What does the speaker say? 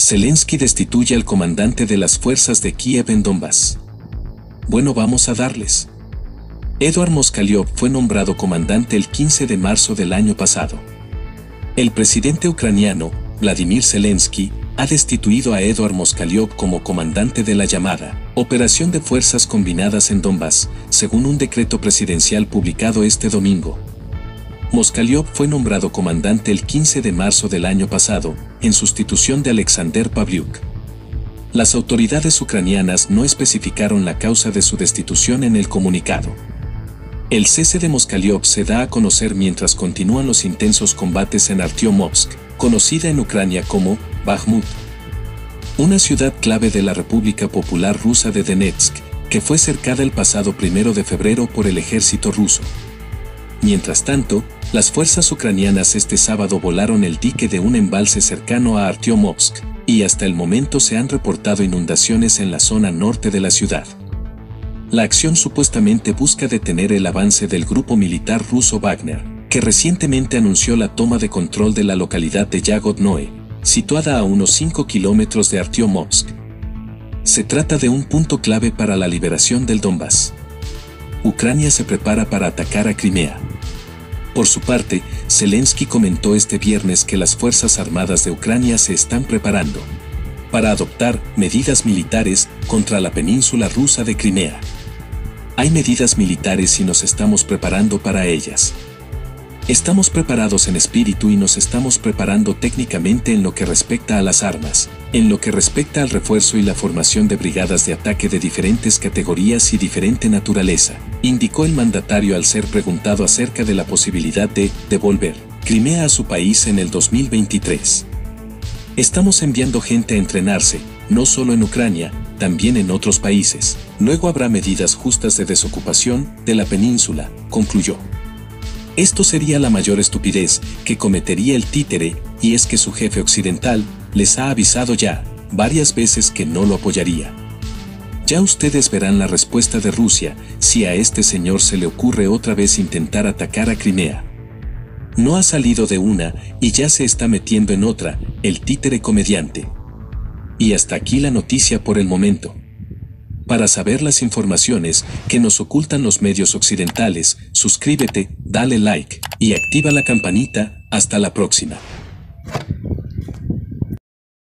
Zelensky destituye al comandante de las fuerzas de Kiev en Donbass. Bueno, vamos a darles. Eduard Moskalyov fue nombrado comandante el 15 de marzo del año pasado. El presidente ucraniano, Vladimir Zelensky, ha destituido a Eduard Moskalyov como comandante de la llamada Operación de Fuerzas Combinadas en Donbass, según un decreto presidencial publicado este domingo. Moskalyov fue nombrado comandante el 15 de marzo del año pasado, en sustitución de Alexander Pavlyuk. Las autoridades ucranianas no especificaron la causa de su destitución en el comunicado. El cese de Moskalyov se da a conocer mientras continúan los intensos combates en Artyomovsk, conocida en Ucrania como Bakhmut, una ciudad clave de la República Popular Rusa de Donetsk, que fue cercada el pasado 1 de febrero por el ejército ruso. Mientras tanto, las fuerzas ucranianas este sábado volaron el dique de un embalse cercano a Artyomovsk, y hasta el momento se han reportado inundaciones en la zona norte de la ciudad. La acción supuestamente busca detener el avance del grupo militar ruso Wagner, que recientemente anunció la toma de control de la localidad de Yagodnoe, situada a unos 5 kilómetros de Artyomovsk. Se trata de un punto clave para la liberación del Donbass. Ucrania se prepara para atacar a Crimea. Por su parte, Zelensky comentó este viernes que las Fuerzas Armadas de Ucrania se están preparando para adoptar medidas militares contra la península rusa de Crimea. Hay medidas militares y nos estamos preparando para ellas. Estamos preparados en espíritu y nos estamos preparando técnicamente en lo que respecta a las armas, en lo que respecta al refuerzo y la formación de brigadas de ataque de diferentes categorías y diferente naturaleza, indicó el mandatario al ser preguntado acerca de la posibilidad de devolver Crimea a su país en el 2023. Estamos enviando gente a entrenarse, no solo en Ucrania, también en otros países. Luego habrá medidas justas de desocupación de la península, concluyó. Esto sería la mayor estupidez que cometería el títere, y es que su jefe occidental les ha avisado ya varias veces que no lo apoyaría. Ya ustedes verán la respuesta de Rusia si a este señor se le ocurre otra vez intentar atacar a Crimea. No ha salido de una y ya se está metiendo en otra, el títere comediante. Y hasta aquí la noticia por el momento. Para saber las informaciones que nos ocultan los medios occidentales, suscríbete, dale like y activa la campanita. Hasta la próxima.